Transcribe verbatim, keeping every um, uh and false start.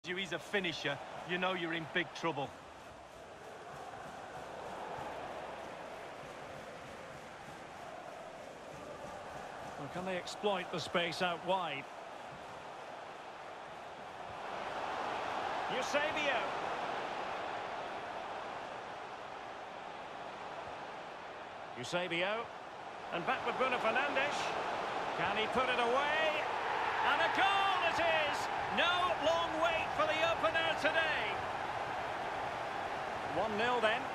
you he's a finisher, you know you're in big trouble. Well, can they exploit the space out wide? Eusebio. Eusebio. And back with Bruno Fernandes. Can he put it away? And a goal it is! No long wait for the opener today. one nil then.